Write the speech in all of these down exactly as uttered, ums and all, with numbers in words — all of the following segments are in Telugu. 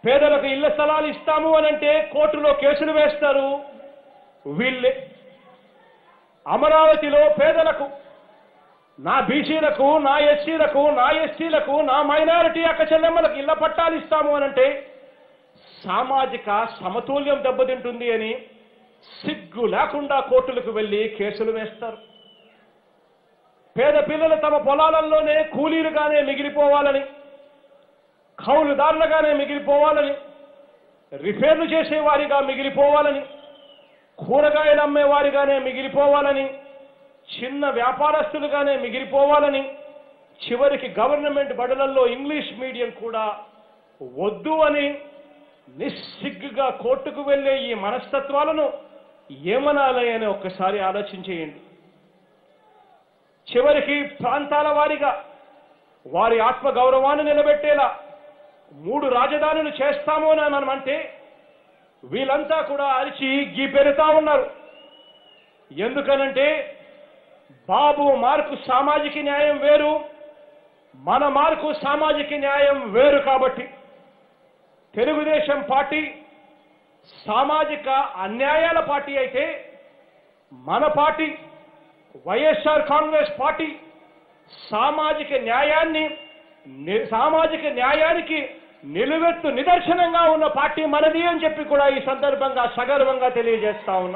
పేదలకు ఇళ్ల స్థలాలు ఇస్తాము అనంటే కోర్టులో కేసులు వేస్తారు వీళ్ళే. అమరావతిలో పేదలకు, నా బీసీలకు, నా ఎస్సీలకు, నా ఎస్టీలకు, నా మైనారిటీ అక్క చెల్లెమ్మలకు ఇళ్ల పట్టాలు ఇస్తాము అనంటే సామాజిక సమతుల్యం దెబ్బతింటుంది అని సిగ్గు లేకుండా కోర్టులకు వెళ్లి కేసులు వేస్తారు. పేద పిల్లలు తమ పొలాలలోనే కూలీలుగానే మిగిలిపోవాలని, కౌలుదారులుగానే మిగిలిపోవాలని, రిపేర్లు చేసేవారిగా మిగిలిపోవాలని, కూరగాయలు అమ్మేవారిగానే మిగిలిపోవాలని, చిన్న వ్యాపారస్తులుగానే మిగిలిపోవాలని, చివరికి గవర్నమెంట్ బడులలో ఇంగ్లీష్ మీడియం కూడా వద్దు అని నిస్సిగ్గుగా కోర్టుకు వెళ్లే ఈ మనస్తత్వాలను ఏమనాలి అని ఒక్కసారి ఆలోచించేయండి. చివరికి ప్రాంతాల వారిగా వారి ఆత్మ గౌరవాన్ని నిలబెట్టేలా మూడు రాజధానులు చేస్తాము అని మనం అంటే వీళ్ళంతా కూడా అరిచి గీపెరుతా ఉన్నారు. ఎందుకనంటే బాబు మార్కు సామాజిక న్యాయం వేరు, మన మార్కు సామాజిక న్యాయం వేరు. కాబట్టి తెలుగుదేశం పార్టీ సామాజిక అన్యాయాల పార్టీ అయితే మన పార్టీ వైఎస్ఆర్ కాంగ్రెస్ పార్టీ సామాజిక న్యాయాన్ని సామాజిక న్యాయానికి నిలువెత్తు నిదర్శనంగా ఉన్న పార్టీ మనది అని చెప్పి కూడా ఈ సందర్భంగా సగర్వంగా తెలియజేస్తా ఉన్నా.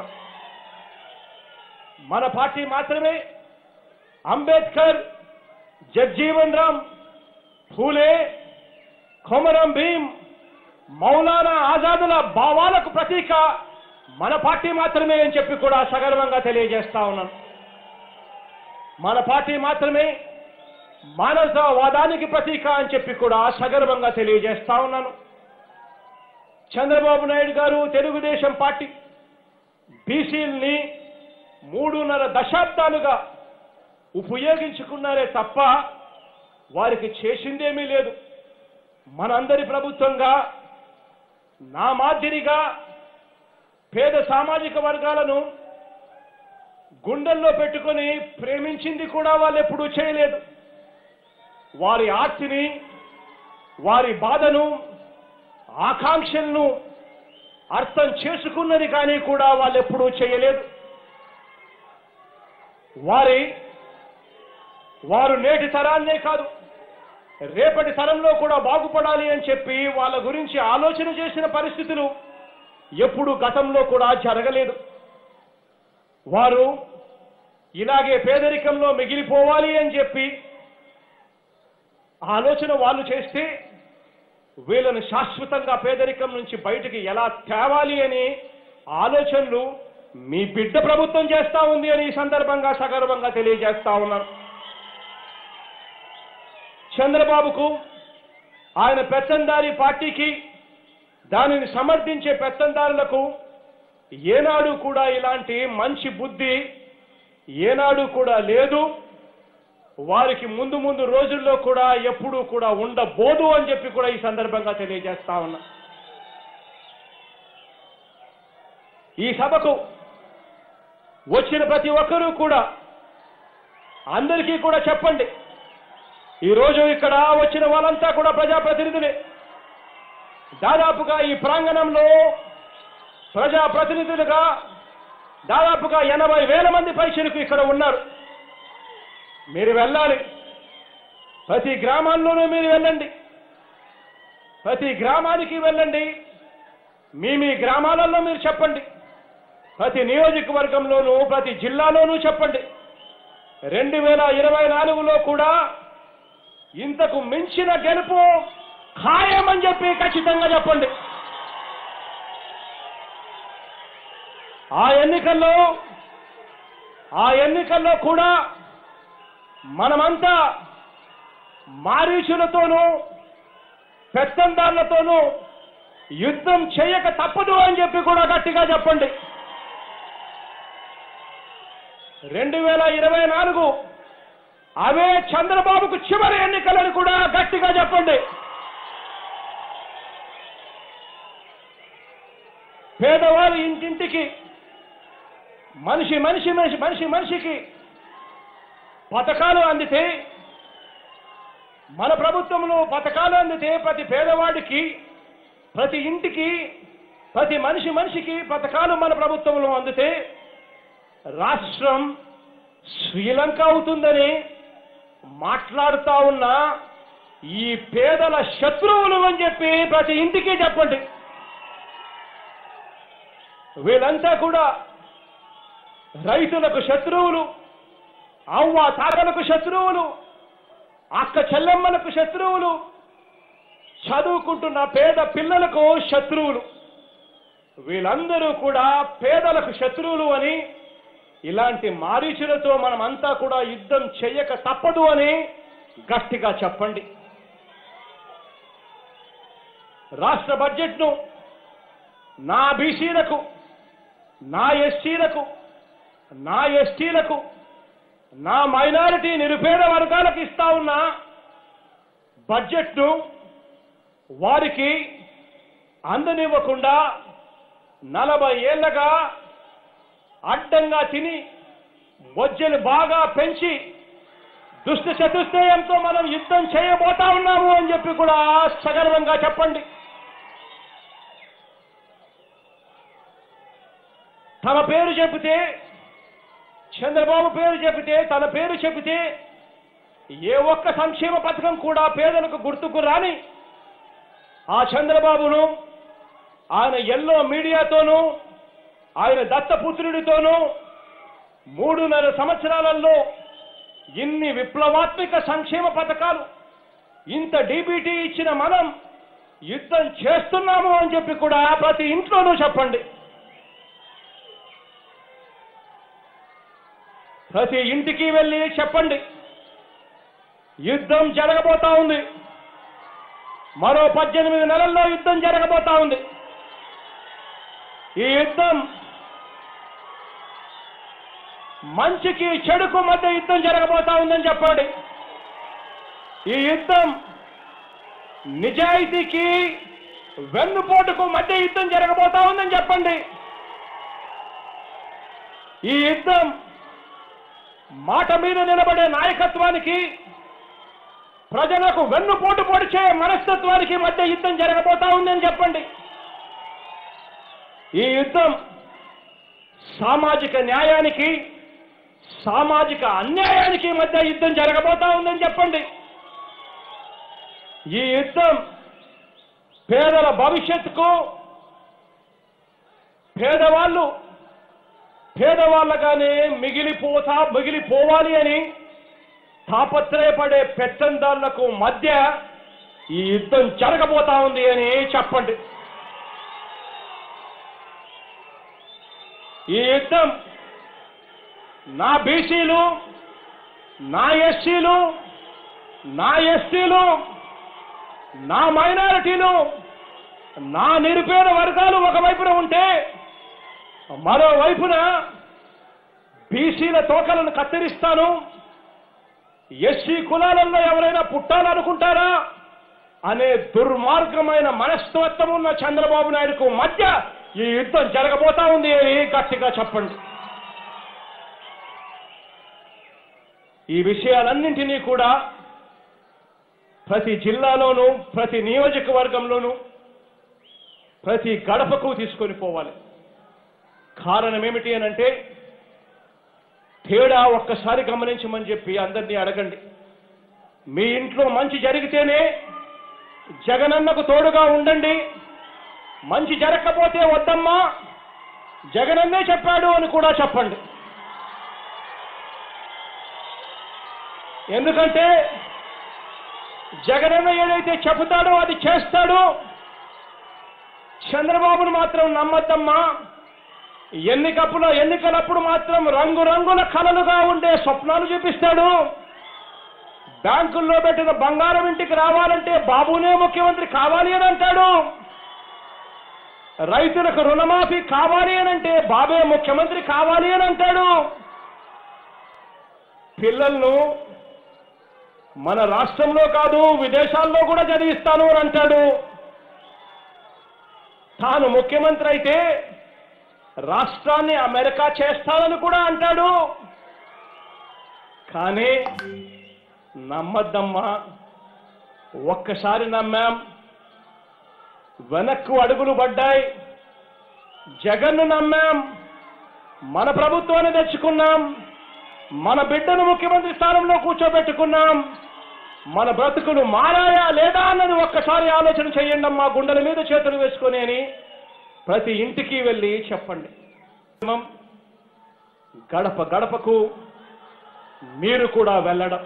మన పార్టీ మాత్రమే అంబేద్కర్, జగ్జీవన్ రామ్, ఫూలే, కొమరం భీం, మౌలానా ఆజాదుల భావాలకు ప్రతీక మన పార్టీ మాత్రమే అని చెప్పి కూడా సగర్వంగా తెలియజేస్తా ఉన్నాను. మన పార్టీ మాత్రమే మానవతావాదానికి ప్రతీక అని చెప్పి కూడా సగర్వంగా తెలియజేస్తా ఉన్నాను. చంద్రబాబు నాయుడు గారు తెలుగుదేశం పార్టీ బీసీల్ని మూడున్నర దశాబ్దాలుగా ఉపయోగించుకున్నారే తప్ప వారికి చేసిందేమీ లేదు. మనందరి ప్రభుత్వంగా నా మాదిరిగా పేద సామాజిక వర్గాలను గుండెల్లో పెట్టుకొని ప్రేమించింది కూడా వాళ్ళు ఎప్పుడూ చేయలేదు. వారి ఆర్తిని, వారి బాధను, ఆకాంక్షలను అర్థం చేసుకున్నది కానీ కూడా వాళ్ళు ఎప్పుడూ చేయలేదు. వారి వారు నేటి తరాన్నే కాదు రేపటి తరంలో కూడా బాగుపడాలి అని చెప్పి వాళ్ళ గురించి ఆలోచన చేసిన పరిస్థితులు ఎప్పుడు గతంలో కూడా జరగలేదు. వారు ఇలాగే పేదరికంలో మిగిలిపోవాలి అని చెప్పి ఆలోచన వాళ్ళు చేస్తే వీళ్ళను శాశ్వతంగా పేదరికం నుంచి బయటికి ఎలా తేవాలి అని ఆలోచనలు మీ బిడ్డ ప్రభుత్వం చేస్తా ఉంది అని ఈ సందర్భంగా సగర్వంగా తెలియజేస్తా ఉన్నాను. చంద్రబాబుకు, ఆయన పెత్తందారీ పార్టీకి, దానిని సమర్థించే పెత్తందారులకు ఏనాడు కూడా ఇలాంటి మంచి బుద్ధి ఏనాడు కూడా లేదు. వారికి ముందు ముందు రోజుల్లో కూడా ఎప్పుడూ కూడా ఉండబోదు అని చెప్పి కూడా ఈ సందర్భంగా తెలియజేస్తా ఉన్నా. ఈ సభకు వచ్చిన ప్రతి ఒక్కరూ కూడా అందరికీ కూడా చెప్పండి, ఈరోజు ఇక్కడ వచ్చిన వాళ్ళంతా కూడా ప్రజాప్రతినిధులే. దాదాపుగా ఈ ప్రాంగణంలో ప్రజాప్రతినిధులుగా దాదాపుగా ఎనభై వేల మంది పైసలకు ఇక్కడ ఉన్నారు. మీరు వెళ్ళాలి, ప్రతి గ్రామాల్లోనూ మీరు వెళ్ళండి, ప్రతి గ్రామానికి వెళ్ళండి, మీ మీ గ్రామాలలో మీరు చెప్పండి, ప్రతి నియోజకవర్గంలోనూ ప్రతి జిల్లాలోనూ చెప్పండి. రెండు వేల ఇరవై నాలుగులో కూడా ఇంతకు మించిన గెలుపు ఖాయమని చెప్పి ఖచ్చితంగా చెప్పండి. ఆ ఎన్నికల్లో ఆ ఎన్నికల్లో కూడా మనమంతా మారీచులతోనూ పెత్తందారులతోనూ యుద్ధం చేయక తప్పదు అని చెప్పి కూడా గట్టిగా చెప్పండి. రెండు వేల ఇరవై నాలుగు అవే చంద్రబాబుకు చివరి ఎన్నికలని కూడా గట్టిగా చెప్పండి. పేదవారి ఇంటింటికి, మనిషి మనిషి మనిషి మనిషి మనిషికి పథకాలు అందితే, మన ప్రభుత్వంలో పథకాలు అందితే ప్రతి పేదవాడికి ప్రతి ఇంటికి ప్రతి మనిషి మనిషికి పథకాలు మన ప్రభుత్వంలో అందితే రాష్ట్రం శ్రీలంక అవుతుందని మాట్లాడుతా ఉన్న ఈ పేదల శత్రువులు అని చెప్పి ప్రతి ఇంటికి చెప్పండి. వీళ్ళంతా కూడా రైతులకు శత్రువులు, అవ్వ తాతలకు శత్రువులు, అక్క చెల్లెమ్మలకు శత్రువులు, చదువుకుంటున్న పేద పిల్లలకు శత్రువులు. వీళ్ళందరూ కూడా పేదలకు శత్రువులు అని ఇలాంటి మారీచులతో మనమంతా కూడా యుద్ధం చెయ్యక తప్పదు అని గట్టిగా చెప్పండి. రాష్ట్ర బడ్జెట్ను నా బీసీలకు, నా ఎస్సీలకు, నా ఎస్టీలకు, నా మైనారిటీ నిరుపేద వర్గాలకు ఇస్తా ఉన్న బడ్జెట్ను వారికి అందనివ్వకుండా నలభై ఏళ్లగా అడ్డంగా తిని బొజ్జలు బాగా పెంచి దుష్ట చతుష్టయంతో మనం యుద్ధం చేయబోతా ఉన్నాము అని చెప్పి కూడా సగర్వంగా చెప్పండి. తమ పేరు చెబితే, చంద్రబాబు పేరు చెబితే, తన పేరు చెబితే ఏ ఒక్క సంక్షేమ పథకం కూడా పేదలకు గుర్తుకు రాని ఆ చంద్రబాబును ఆయన ఎల్లో మీడియాతోనూ ఆయన దత్తపుత్రుడితోనూ మూడున్నర సంవత్సరాలలో ఇన్ని విప్లవాత్మక సంక్షేమ పథకాలు, ఇంత డీబీటీ ఇచ్చిన మనం యుద్ధం చేస్తున్నాము అని చెప్పి కూడా ప్రతి ఇంట్లోనూ చెప్పండి. ప్రతి ఇంటికి వెళ్ళి చెప్పండి, యుద్ధం జరగబోతా ఉంది. మరో పద్దెనిమిది నెలల్లో యుద్ధం జరగబోతా ఉంది. ఈ యుద్ధం మంచికి చెడుకు మధ్య యుద్ధం జరగబోతా ఉందని చెప్పండి. ఈ యుద్ధం నిజాయితీకి వెన్నుపోటుకు మధ్య యుద్ధం జరగబోతా ఉందని చెప్పండి. ఈ యుద్ధం మాట మీద నిలబడే నాయకత్వానికి, ప్రజలకు వెన్నుపోటు పొడిచే మనస్తత్వానికి మధ్య యుద్ధం జరగబోతా ఉందని చెప్పండి. ఈ యుద్ధం సామాజిక న్యాయానికి, సామాజిక అన్యాయానికి మధ్య యుద్ధం జరగబోతా ఉందని చెప్పండి. ఈ యుద్ధం పేదల భవిష్యత్తుకు, పేదవాళ్ళు పేదవాళ్ళగానే మిగిలిపోతా మిగిలిపోవాలి అని తాపత్రయపడే పెత్తందాళ్లకు మధ్య ఈ యుద్ధం జరగబోతా ఉంది అని చెప్పండి. ఈ యుద్ధం నా బీసీలు, నా ఎస్సీలు, నా ఎస్టీలు, నా మైనారిటీలు, నా నిరుపేద వర్గాలు ఒకవైపున ఉంటే మరోవైపున బీసీల తోకలను కత్తిరిస్తాను, ఎస్సీ కులాలలో ఎవరైనా పుట్టాలనుకుంటారా అనే దుర్మార్గమైన మనస్తత్వం ఉన్న చంద్రబాబు నాయుడుకు మధ్య ఈ యుద్ధం జరగబోతా ఉంది అని గట్టిగా చెప్పండి. ఈ విషయాలన్నింటినీ కూడా ప్రతి జిల్లాలోనూ, ప్రతి నియోజకవర్గంలోనూ, ప్రతి గడపకు తీసుకొని పోవాలి. కారణం ఏమిటి అనంటే, తేడా ఒక్కసారి గమనించమని చెప్పి అందరినీ అడగండి. మీ ఇంట్లో మంచి జరిగితేనే జగనన్నకు తోడుగా ఉండండి, మంచి జరగకపోతే వద్దమ్మా జగనన్నే చెప్పాడు అని కూడా చెప్పండి. ఎందుకంటే జగనన్న ఏదైతే చెబుతాడో అది చేస్తాడు. చంద్రబాబును మాత్రం నమ్మద్దమ్మా, ఎన్నికప్పుడు ఎన్నికలప్పుడు మాత్రం రంగురంగుల కలలుగా ఉండే స్వప్నాలు చూపిస్తాడు. బ్యాంకుల్లో పెట్టిన బంగారం ఇంటికి రావాలంటే బాబునే ముఖ్యమంత్రి కావాలి అని అంటాడు. రైతులకు రుణమాఫీ కావాలి అని అంటే బాబే ముఖ్యమంత్రి కావాలి అని అంటాడు. పిల్లలను మన రాష్ట్రంలో కాదు విదేశాల్లో కూడా చదివిస్తాను అని అంటాడు. తాను ముఖ్యమంత్రి అయితే రాష్ట్రాన్ని అమెరికా చేస్తానని కూడా అంటాడు. కానీ నమ్మద్దమ్మా, ఒక్కసారి నమ్మాం, వెనక్కు అడుగులు పడ్డాయి. జగన్ను నమ్మాం, మన ప్రభుత్వాన్ని తెచ్చుకున్నాం, మన బిడ్డను ముఖ్యమంత్రి స్థానంలో కూర్చోబెట్టుకున్నాం. మన బ్రతుకులు మారాయా లేదా అన్నది ఒక్కసారి ఆలోచన చేయండి అమ్మా, గుండెల మీద చేతులు వేసుకొని అని ప్రతి ఇంటికి వెళ్ళి చెప్పండి. గడప గడపకు మీరు కూడా వెళ్ళడం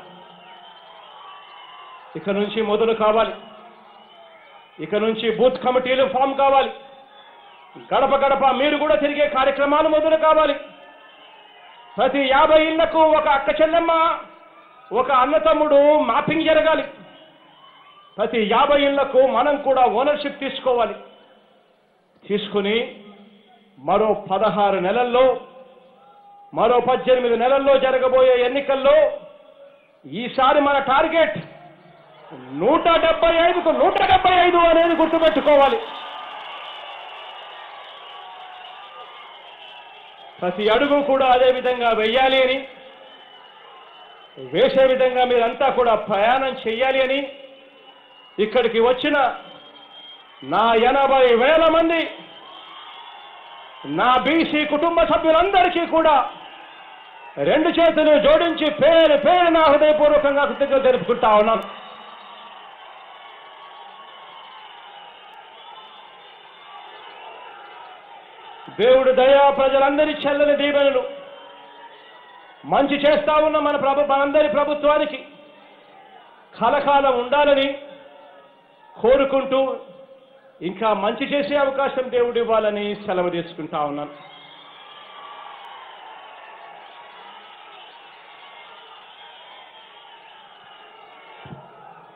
ఇక నుంచి మొదలు కావాలి. ఇక నుంచి బూత్ కమిటీలు ఫామ్ కావాలి. గడప గడప మీరు కూడా తిరిగే కార్యక్రమాలు మొదలు కావాలి. ప్రతి యాభై ఇళ్లకు ఒక అక్క చెల్లెమ్మ, ఒక అన్నతమ్ముడు మ్యాపింగ్ జరగాలి. ప్రతి యాభై ఇళ్లకు మనం కూడా ఓనర్షిప్ తీసుకోవాలి. తీసుకుని మరో పదహారు నెలల్లో, మరో పద్దెనిమిది నెలల్లో జరగబోయే ఎన్నికల్లో ఈసారి మన టార్గెట్ నూట డెబ్బై ఐదుకు నూట డెబ్బై ఐదు అనేది గుర్తుపెట్టుకోవాలి. ప్రతి అడుగు కూడా అదే విధంగా వెయ్యాలి అని, వేసే విధంగా మీరంతా కూడా ప్రయాణం చెయ్యాలి అని ఇక్కడికి వచ్చిన నా ఎనభై వేల మంది నా బీసీ కుటుంబ సభ్యులందరికీ కూడా రెండు చేతులు జోడించి పేరు పేరు నా హృదయపూర్వకంగా కృతజ్ఞతలు తెలుపుకుంటా ఉన్నాను. దేవుడు దయా ప్రజలందరి చల్లని దీవెనలు మంచి చేస్తా ఉన్న మన ప్రభు మనందరి ప్రభుత్వానికి కలకాలం ఉండాలని కోరుకుంటూ ఇంకా మంచి చేసే అవకాశం దేవుడు ఇవ్వాలని సెలవు తీసుకుంటా ఉన్నాను.